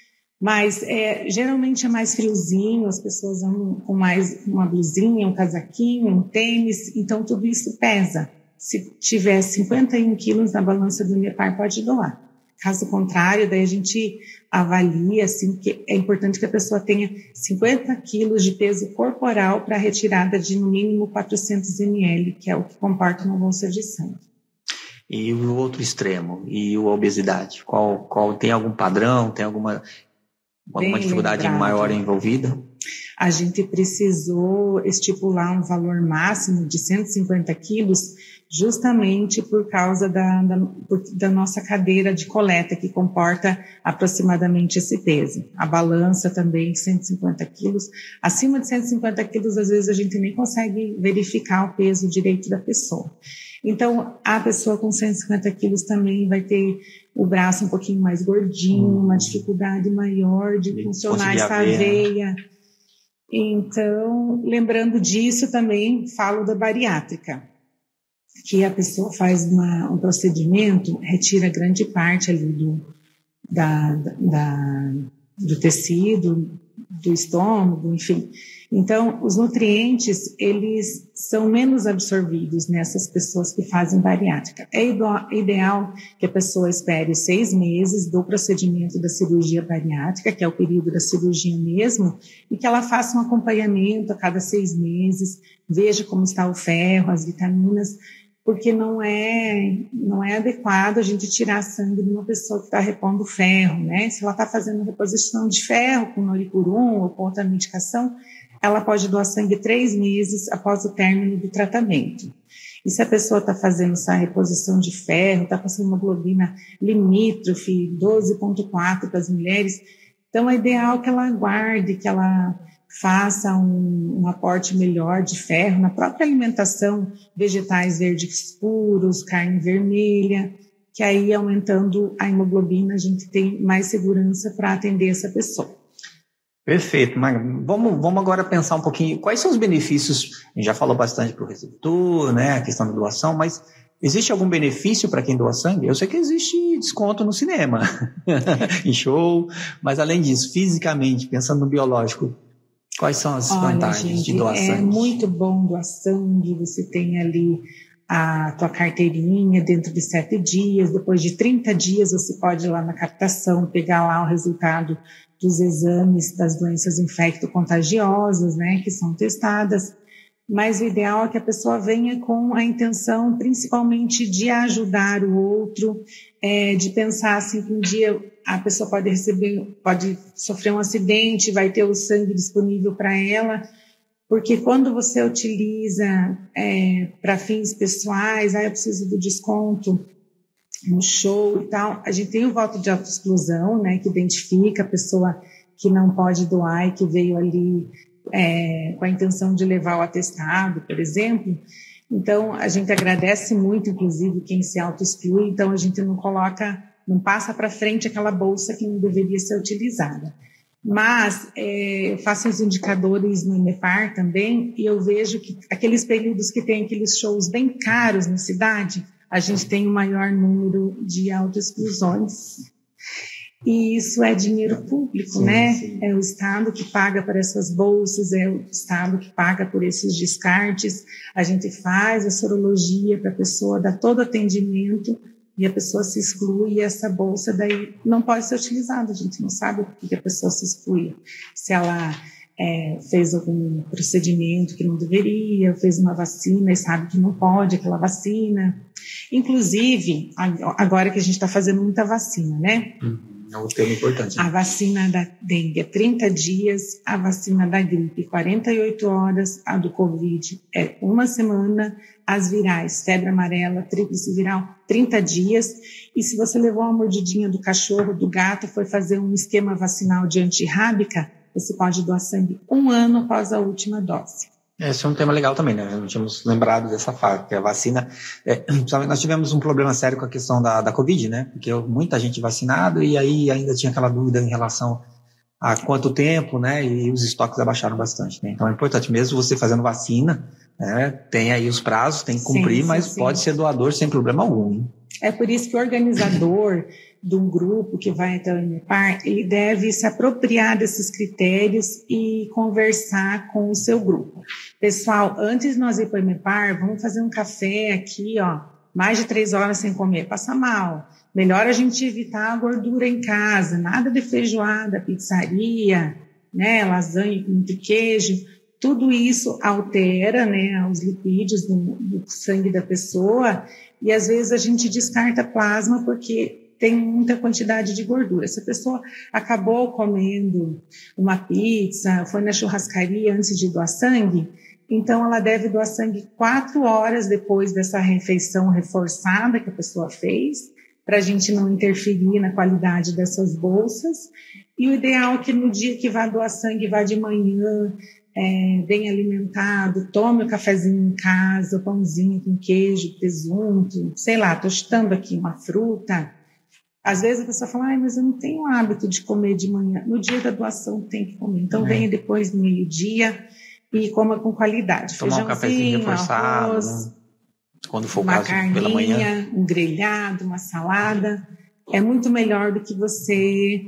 mas é, geralmente é mais friozinho, as pessoas andam com mais uma blusinha, um casaquinho, um tênis, então tudo isso pesa. Se tiver cinquenta e um quilos na balança do MEPAR, pode doar. Caso contrário, daí a gente avalia, assim, que é importante que a pessoa tenha cinquenta quilos de peso corporal para retirada de no mínimo quatrocentos mililitros, que é o que comporta uma bolsa de sangue. E o outro extremo, e a obesidade? Qual, qual, tem algum padrão, tem alguma... alguma dificuldade lembrado. Maior envolvida? A gente precisou estipular um valor máximo de cento e cinquenta quilos justamente por causa da, da, da nossa cadeira de coleta, que comporta aproximadamente esse peso. A balança também, cento e cinquenta quilos. Acima de cento e cinquenta quilos, às vezes a gente nem consegue verificar o peso direito da pessoa. Então, a pessoa com cento e cinquenta quilos também vai ter o braço um pouquinho mais gordinho, hum. uma dificuldade maior de funcionar essa veia. Então, lembrando disso, também falo da bariátrica, que a pessoa faz uma, um procedimento, retira grande parte ali do, da, da, do tecido, do estômago, enfim. Então, os nutrientes, eles são menos absorvidos nessas pessoas que fazem bariátrica. É ideal que a pessoa espere seis meses do procedimento da cirurgia bariátrica, que é o período da cirurgia mesmo, e que ela faça um acompanhamento a cada seis meses, veja como está o ferro, as vitaminas, porque não é, não é adequado a gente tirar sangue de uma pessoa que está repondo ferro, né? Se ela está fazendo reposição de ferro com noripurum ou com outra medicação, ela pode doar sangue três meses após o término do tratamento. E se a pessoa está fazendo essa reposição de ferro, está com uma hemoglobina limítrofe, doze vírgula quatro para as mulheres, então é ideal que ela aguarde, que ela faça um, um aporte melhor de ferro na própria alimentação, vegetais verdes puros, carne vermelha, que aí aumentando a hemoglobina a gente tem mais segurança para atender essa pessoa. Perfeito, Maga. Vamos, vamos agora pensar um pouquinho, quais são os benefícios? A gente já falou bastante para o receptor, né, a questão da doação, mas existe algum benefício para quem doa sangue? Eu sei que existe desconto no cinema, em show, mas além disso, fisicamente, pensando no biológico, quais são as Olha, vantagens gente, de doar é sangue? É muito bom doar sangue, você tem ali a tua carteirinha dentro de sete dias, depois de trinta dias você pode ir lá na captação, pegar lá o resultado dos exames das doenças infecto-contagiosas, né, que são testadas, mas o ideal é que a pessoa venha com a intenção principalmente de ajudar o outro, é, de pensar assim que um dia a pessoa pode receber, pode sofrer um acidente, vai ter o sangue disponível para ela, porque quando você utiliza é, para fins pessoais, aí eu preciso do desconto no show e tal, a gente tem o voto de autoexclusão, né, que identifica a pessoa que não pode doar e que veio ali é, com a intenção de levar o atestado, por exemplo. Então, a gente agradece muito, inclusive, quem se autoexclui, então a gente não coloca, não passa para frente aquela bolsa que não deveria ser utilizada. Mas é, eu faço os indicadores no EMEPAR também e eu vejo que aqueles períodos que tem aqueles shows bem caros na cidade, a gente tem o maior número de autoexclusões. E isso é dinheiro público, sim, né? Sim. É o Estado que paga por essas bolsas, é o Estado que paga por esses descartes. A gente faz a sorologia para a pessoa, dá todo atendimento e a pessoa se exclui e essa bolsa daí não pode ser utilizada. A gente não sabe por que a pessoa se exclui. Se ela é, fez algum procedimento que não deveria, fez uma vacina e sabe que não pode aquela vacina. Inclusive, agora que a gente está fazendo muita vacina, né? É um tema importante. Né? A vacina da dengue é trinta dias, a vacina da gripe quarenta e oito horas, a do Covid é uma semana, as virais, febre amarela, tríplice viral, trinta dias. E se você levou uma mordidinha do cachorro, do gato, foi fazer um esquema vacinal de antirrábica, você pode doar sangue um ano após a última dose. Esse é um tema legal também, né? Não tínhamos lembrado dessa parte, porque a vacina... É, nós tivemos um problema sério com a questão da, da Covid, né? Porque muita gente vacinada e aí ainda tinha aquela dúvida em relação a quanto tempo, né? E os estoques abaixaram bastante, né? Então é importante, mesmo você fazendo vacina, né? Tem aí os prazos, tem que cumprir, sim, sim, mas sim. Pode ser doador sem problema algum. Hein? É por isso que o organizador de um grupo que vai até o EMEPAR, ele deve se apropriar desses critérios e conversar com o seu grupo. Pessoal, antes de nós ir para o EMEPAR, vamos fazer um café aqui, ó, mais de três horas sem comer, passa mal. Melhor a gente evitar a gordura em casa, nada de feijoada, pizzaria, né, lasanha com muito queijo. Tudo isso altera, né, os lipídios do, do sangue da pessoa e às vezes a gente descarta plasma porque tem muita quantidade de gordura. Se a pessoa acabou comendo uma pizza, foi na churrascaria antes de doar sangue, então ela deve doar sangue quatro horas depois dessa refeição reforçada que a pessoa fez, para a gente não interferir na qualidade dessas bolsas. E o ideal é que no dia que vai doar sangue, vá de manhã, é, bem alimentado, tome o cafezinho em casa, o pãozinho com queijo, presunto, sei lá, estou chutando aqui uma fruta. Às vezes a pessoa fala, ai, mas eu não tenho hábito de comer de manhã. No dia da doação tem que comer. Então é. Venha depois do meio-dia e coma com qualidade. Tomar um cafezinho reforçado, arroz, né? Quando for o caso, carninha, pela manhã. Um grelhado, uma salada. É muito melhor do que você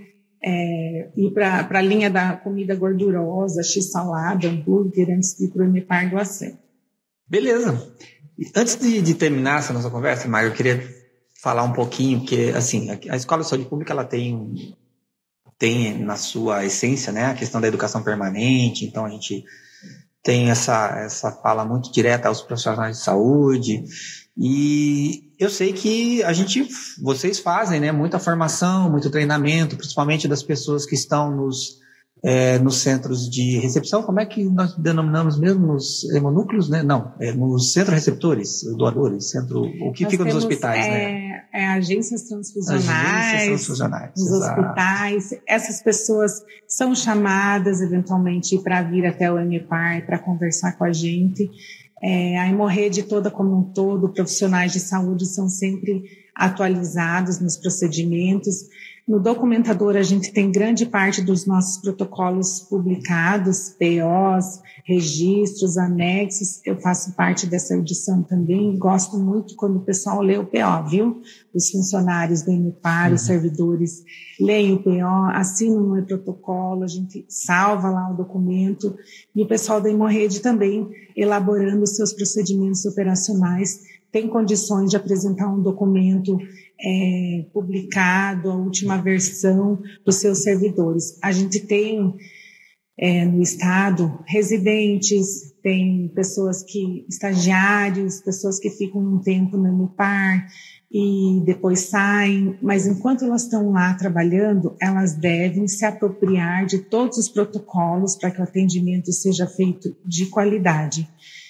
é, ir para a linha da comida gordurosa, x-salada, hambúrguer, antes de ir para o EMEPAR doação. Beleza. Antes de, de terminar essa nossa conversa, Mário, eu queria falar um pouquinho, porque assim, a Escola de Saúde Pública ela tem, tem na sua essência, né, a questão da educação permanente, então a gente tem essa, essa fala muito direta aos profissionais de saúde, e eu sei que a gente, vocês fazem, né, muita formação, muito treinamento, principalmente das pessoas que estão nos, é, nos centros de recepção, como é que nós denominamos mesmo, nos hemonúcleos, né? Não, é, nos centros receptores, doadores, centro, o que nós fica nos hospitais, é, né? É, agências transfusionais, agências transfusionais nos exato. Hospitais, essas pessoas são chamadas eventualmente para vir até o EMEPAR para conversar com a gente. É, a Hemorrede toda como um todo, profissionais de saúde são sempre atualizados nos procedimentos. No documentador, a gente tem grande parte dos nossos protocolos publicados, P Os, registros, anexos. Eu faço parte dessa edição também. Gosto muito quando o pessoal lê o P O, viu? Os funcionários do EMEPAR, uhum. os servidores, leem o P O, assinam o protocolo, a gente salva lá o documento. E o pessoal da Hemorrede também, elaborando seus procedimentos operacionais, tem condições de apresentar um documento é, publicado, a última versão dos seus servidores. A gente tem é, no estado residentes, tem pessoas que, estagiários, pessoas que ficam um tempo no EMEPAR e depois saem, mas enquanto elas estão lá trabalhando, elas devem se apropriar de todos os protocolos para que o atendimento seja feito de qualidade.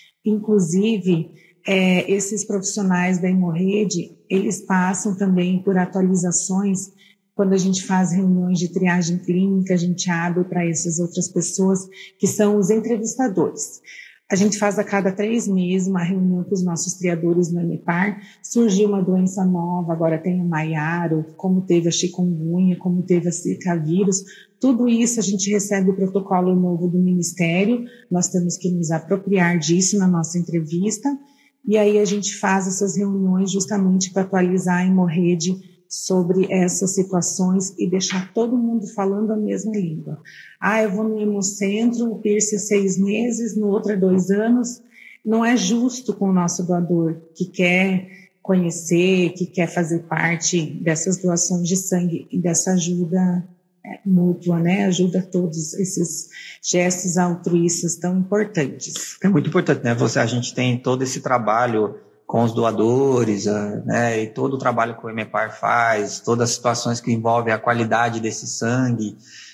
Inclusive, É, esses profissionais da Hemorrede, eles passam também por atualizações. Quando a gente faz reuniões de triagem clínica, a gente abre para essas outras pessoas que são os entrevistadores. A gente faz a cada três meses uma reunião com os nossos triadores no EMEPAR. Surgiu uma doença nova, agora tem o Maiaro, como teve a chikungunya, como teve a Zika vírus. Tudo isso a gente recebe o protocolo novo do Ministério. Nós temos que nos apropriar disso na nossa entrevista. E aí a gente faz essas reuniões justamente para atualizar a Hemorrede sobre essas situações e deixar todo mundo falando a mesma língua. Ah, eu vou no Hemocentro, o piercing é seis meses, no outro é dois anos. Não é justo com o nosso doador que quer conhecer, que quer fazer parte dessas doações de sangue e dessa ajuda mútua, né? Ajuda todos esses gestos altruístas tão importantes. É muito importante, né? Você, a gente tem todo esse trabalho com os doadores, né? E todo o trabalho que o EMEPAR faz, todas as situações que envolvem a qualidade desse sangue,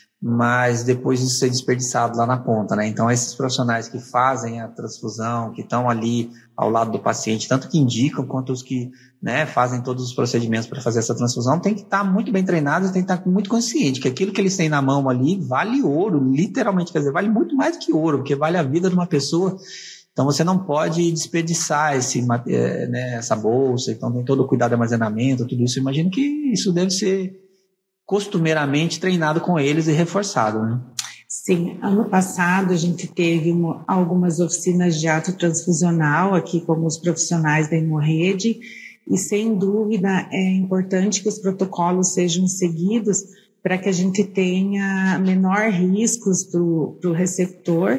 mas depois isso ser desperdiçado lá na ponta, né? Então, esses profissionais que fazem a transfusão, que estão ali ao lado do paciente, tanto que indicam quanto os que, né, fazem todos os procedimentos para fazer essa transfusão, tem que estar muito bem treinados, tem que estar muito consciente que aquilo que eles têm na mão ali vale ouro, literalmente, quer dizer, vale muito mais do que ouro, porque vale a vida de uma pessoa. Então, você não pode desperdiçar esse, né, essa bolsa, então tem todo o cuidado de armazenamento, tudo isso. Eu imagino que isso deve ser costumeiramente treinado com eles e reforçado, né? Sim, ano passado a gente teve uma, algumas oficinas de ato transfusional aqui com os profissionais da Hemorrede e sem dúvida é importante que os protocolos sejam seguidos para que a gente tenha menor riscos para o receptor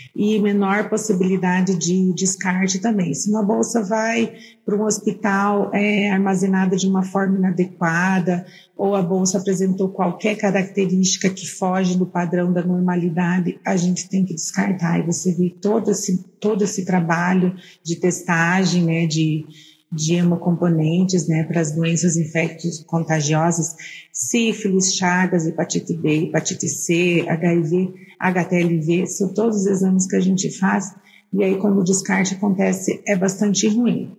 e menor possibilidade de descarte também. Se uma bolsa vai para um hospital é, armazenada de uma forma inadequada, ou a bolsa apresentou qualquer característica que foge do padrão da normalidade, a gente tem que descartar. E você vê todo esse, todo esse trabalho de testagem, né, de, de hemocomponentes, né, para as doenças infecto-contagiosas, sífilis, chagas, hepatite B, hepatite C, H I V, H T L V, são todos os exames que a gente faz, e aí quando o descarte acontece é bastante ruim.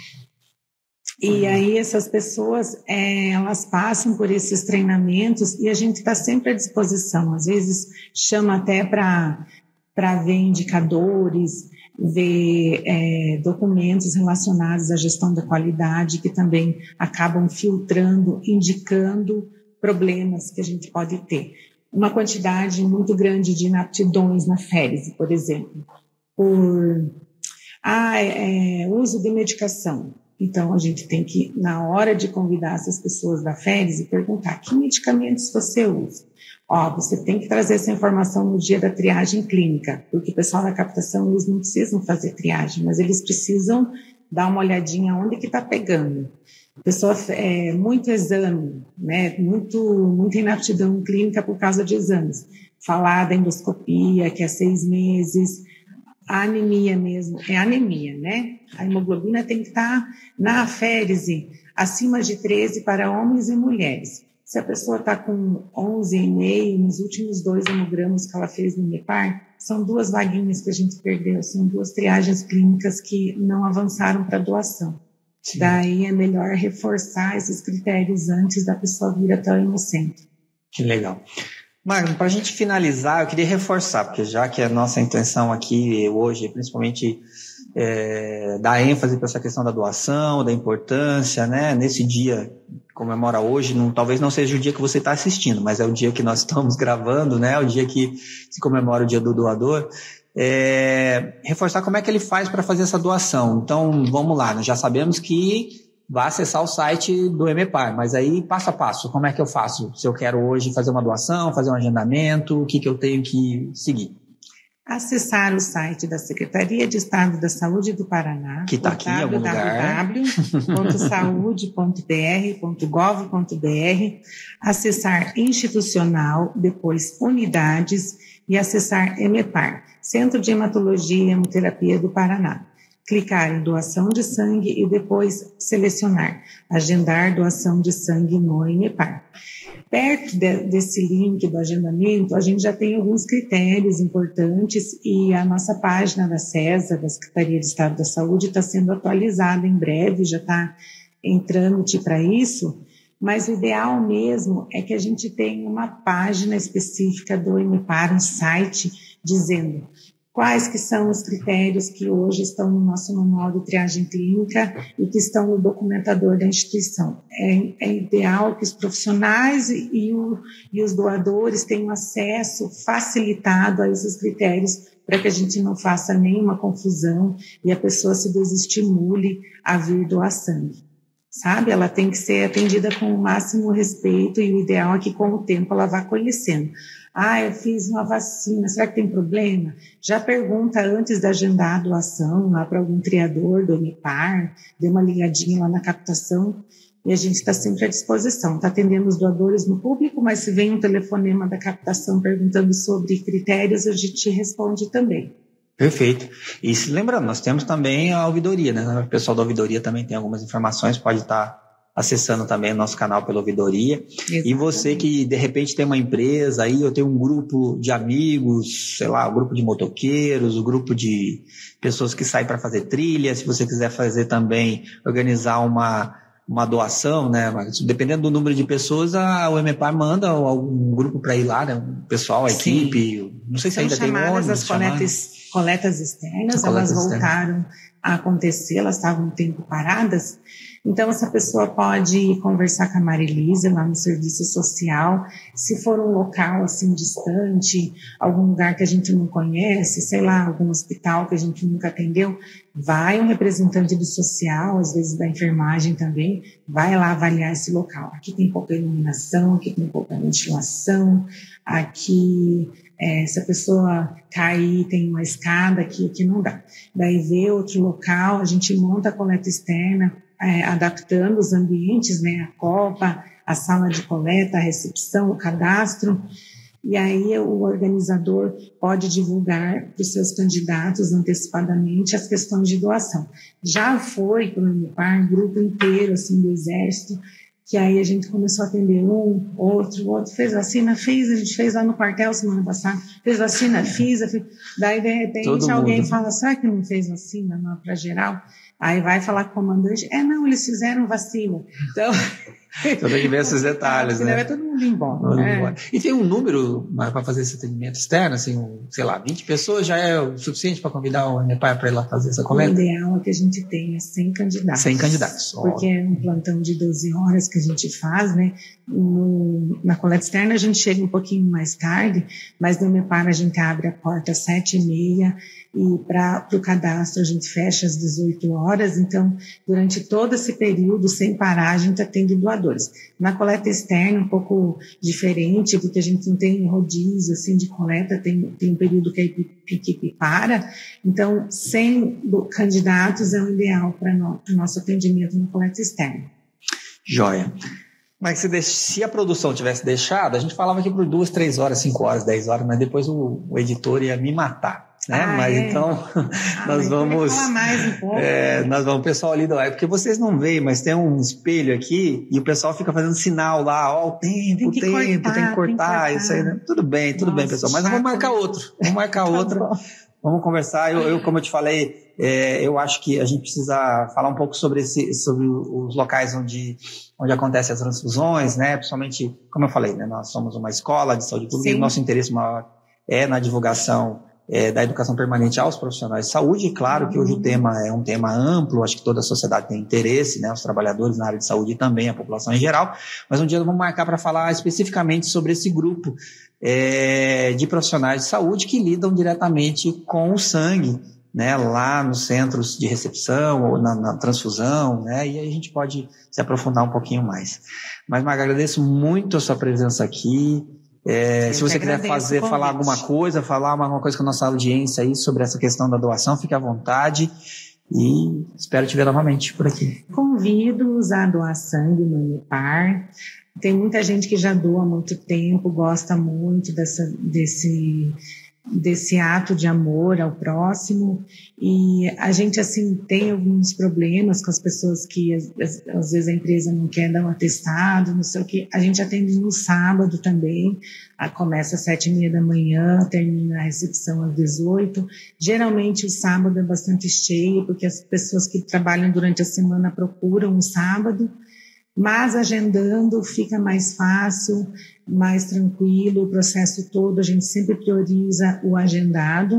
E aí essas pessoas, é, elas passam por esses treinamentos e a gente está sempre à disposição, às vezes chama até para para ver indicadores, ver é, documentos relacionados à gestão da qualidade que também acabam filtrando, indicando problemas que a gente pode ter. Uma quantidade muito grande de inaptidões na férise, por exemplo, por ah, é, uso de medicação. Então, a gente tem que, na hora de convidar essas pessoas da férise, perguntar que medicamentos você usa. Ó, você tem que trazer essa informação no dia da triagem clínica, porque o pessoal da captação, eles não precisam fazer triagem, mas eles precisam dar uma olhadinha onde que está pegando. A pessoa, é, muito exame, né, muito, muita inaptidão clínica por causa de exames. Falar da endoscopia, que é seis meses, a anemia mesmo, é anemia, né? A hemoglobina tem que estar na férise, acima de treze para homens e mulheres. Se a pessoa está com onze vírgula cinco nos últimos dois hemogramas que ela fez no EMEPAR, são duas vaguinhas que a gente perdeu, são duas triagens clínicas que não avançaram para doação. Sim. Daí é melhor reforçar esses critérios antes da pessoa vir até o Hemocentro. Que legal. Magno, para a gente finalizar, eu queria reforçar, porque já que a nossa intenção aqui hoje, principalmente, é, dar ênfase para essa questão da doação, da importância, né? Nesse dia, comemora hoje, não, talvez não seja o dia que você está assistindo, mas é o dia que nós estamos gravando, né? O dia que se comemora o dia do doador. É, reforçar como é que ele faz para fazer essa doação. Então, vamos lá, nós já sabemos que vai acessar o site do EMEPAR, mas aí, passo a passo, como é que eu faço? Se eu quero hoje fazer uma doação, fazer um agendamento, o que, que eu tenho que seguir? Acessar o site da Secretaria de Estado da Saúde do Paraná, que está aqui em algum lugar, w w w ponto saúde ponto b r ponto gov ponto b r, acessar institucional, depois unidades e acessar EMEPAR, Centro de Hematologia e Hemoterapia do Paraná. Clicar em doação de sangue e depois selecionar agendar doação de sangue no EMEPAR. Perto de, desse link do agendamento, a gente já tem alguns critérios importantes e a nossa página da SESA, da Secretaria de Estado da Saúde, está sendo atualizada em breve, já está em trâmite para isso, mas o ideal mesmo é que a gente tenha uma página específica do EMEPAR, um site, dizendo quais que são os critérios que hoje estão no nosso manual de triagem clínica e que estão no documentador da instituição. É, é ideal que os profissionais e, e, o, e os doadores tenham acesso facilitado a esses critérios para que a gente não faça nenhuma confusão e a pessoa se desestimule a vir doar sangue. Sabe? Ela tem que ser atendida com o máximo respeito e o ideal é que com o tempo ela vá conhecendo. Ah, eu fiz uma vacina, será que tem problema? Já pergunta antes de agendar a doação lá para algum triador do EMEPAR, dê uma ligadinha lá na captação e a gente está sempre à disposição. Está atendendo os doadores no público, mas se vem um telefonema da captação perguntando sobre critérios, a gente responde também. Perfeito. E se lembrando, nós temos também a ouvidoria, né? O pessoal da ouvidoria também tem algumas informações, pode estar acessando também o nosso canal pela ouvidoria. Exatamente. E você que de repente tem uma empresa aí, eu tenho um grupo de amigos, sei lá, um grupo de motoqueiros, um grupo de pessoas que saem para fazer trilha, se você quiser fazer também, organizar uma, uma doação, né? Dependendo do número de pessoas, a, o EMEPAR manda algum grupo para ir lá, né? O pessoal, a Sim. equipe, não sei se São ainda tem ônibus. As coletas, coletas externas, coletas elas voltaram externas. a acontecer, elas estavam um tempo paradas. Então, essa pessoa pode conversar com a Marilise lá no serviço social. Se for um local assim distante, algum lugar que a gente não conhece, sei lá, algum hospital que a gente nunca atendeu, vai um representante do social, às vezes da enfermagem também, vai lá avaliar esse local. Aqui tem pouca iluminação, aqui tem pouca ventilação, aqui... É, se a pessoa cair, tem uma escada aqui, aqui não dá. Daí vê outro local, a gente monta a coleta externa, é, adaptando os ambientes, né, a copa, a sala de coleta, a recepção, o cadastro, e aí o organizador pode divulgar para os seus candidatos antecipadamente as questões de doação. Já foi para o EMEPAR, grupo inteiro assim, do Exército, que aí a gente começou a atender um, outro, outro, fez vacina, fez, a gente fez lá no quartel semana passada, fez vacina, fiz, fiz. Daí de repente alguém fala, será que não fez vacina para geral? Aí vai falar com o comandante, é não, eles fizeram vacina. Então... Então tem que ver esses detalhes, né? Vai todo mundo embora. Todo né? embora. E tem um número para fazer esse atendimento externo, assim, um, sei lá, vinte pessoas já é o suficiente para convidar o EMEPAR para ir lá fazer essa coleta? O ideal é que a gente tenha cem candidatos. cem candidatos. Porque é um plantão de doze horas que a gente faz, né? No, na coleta externa a gente chega um pouquinho mais tarde, mas no EMEPAR a gente abre a porta às sete e meia e para o cadastro a gente fecha às dezoito horas, então durante todo esse período, sem parar, a gente atende doadores. Na coleta externa um pouco diferente, porque a gente não tem rodízio assim, de coleta, tem, tem um período que a equipe para, então cem candidatos é o ideal para o nosso atendimento na coleta externa. Joia. Mas se, deix... se a produção tivesse deixado, a gente falava aqui por duas, três horas, cinco horas, dez horas, mas depois o, o editor ia me matar. Né? Ah, mas é? então ah, nós vamos falar mais um pouco. É, nós vamos, o pessoal ali do ar, porque vocês não veem, mas tem um espelho aqui e o pessoal fica fazendo sinal lá, ó, o tempo, o tempo, cortar, tem que cortar, tem que cortar. Isso aí, né? Tudo bem, tudo Nossa, bem, pessoal, mas vamos marcar outro, vamos marcar outro, tá vamos conversar. Eu, eu, como eu te falei, é, eu acho que a gente precisa falar um pouco sobre esse, sobre os locais onde onde acontecem as transfusões, né? Principalmente, como eu falei, né? Nós somos uma escola de saúde pública e o nosso interesse maior é na divulgação é, da educação permanente aos profissionais de saúde. E claro que hoje o tema é um tema amplo, acho que toda a sociedade tem interesse, né, os trabalhadores na área de saúde e também a população em geral, mas um dia nós vamos marcar para falar especificamente sobre esse grupo é, de profissionais de saúde que lidam diretamente com o sangue, né, lá nos centros de recepção ou na, na transfusão, né, e aí a gente pode se aprofundar um pouquinho mais. Mas, Maga, agradeço muito a sua presença aqui. É, se você quiser fazer, falar alguma coisa, falar alguma coisa com a nossa audiência aí sobre essa questão da doação, fique à vontade e espero te ver novamente por aqui. Convido-os a doar sangue no Unipar. Tem muita gente que já doa há muito tempo, gosta muito dessa, desse, desse ato de amor ao próximo, e a gente, assim, tem alguns problemas com as pessoas que, às, às vezes, a empresa não quer dar um atestado, não sei o que. A gente atende no sábado também, a, começa às sete e meia da manhã, termina a recepção às dezoito. Geralmente, o sábado é bastante cheio, porque as pessoas que trabalham durante a semana procuram o sábado, mas agendando fica mais fácil, mais tranquilo, o processo todo, a gente sempre prioriza o agendado.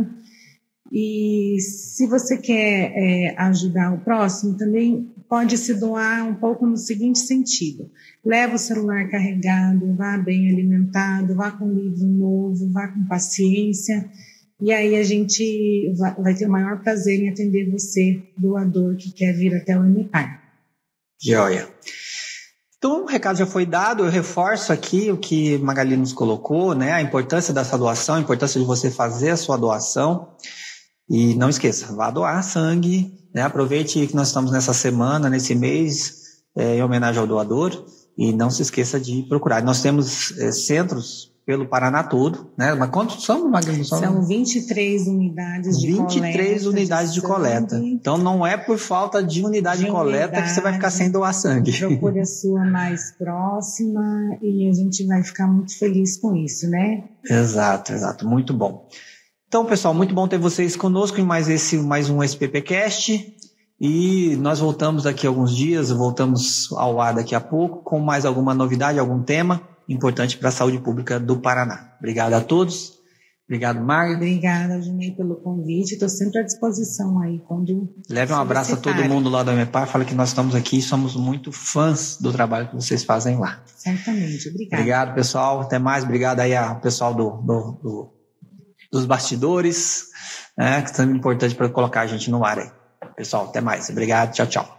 E se você quer é, ajudar o próximo, também pode se doar um pouco no seguinte sentido: leva o celular carregado, vá bem alimentado, vá com um livro novo, vá com paciência, e aí a gente vai, vai ter o maior prazer em atender você, doador, que quer vir até o Unipar. Joia. Então, o recado já foi dado, eu reforço aqui o que Magali nos colocou, né? A importância dessa doação, a importância de você fazer a sua doação. E não esqueça, vá doar sangue, né? Aproveite que nós estamos nessa semana, nesse mês, é, em homenagem ao doador, e não se esqueça de procurar. Nós temos é, centros pelo Paraná todo, né? Mas quantos são, Magali? São vinte e três unidades de coleta. vinte e três unidades de, de coleta. Então não é por falta de unidade de, de coleta unidade, que você vai ficar sem doar sangue. Procure a sua mais próxima e a gente vai ficar muito feliz com isso, né? Exato, exato. Muito bom. Então, pessoal, muito bom ter vocês conosco em mais, esse, mais um S P P Cast. E nós voltamos daqui a alguns dias, voltamos ao ar daqui a pouco com mais alguma novidade, algum tema importante para a saúde pública do Paraná. Obrigado a todos. Obrigado, Marga. Obrigada, Junei, pelo convite. Estou sempre à disposição aí. Quando Leve um abraço a todo mundo lá do Unipar. Fala que nós estamos aqui e somos muito fãs do trabalho que vocês fazem lá. Certamente. Obrigada. Obrigado, pessoal. Até mais. Obrigado aí ao pessoal do, do, do, dos bastidores, né, que é importante para colocar a gente no ar aí. Pessoal, até mais. Obrigado. Tchau, tchau.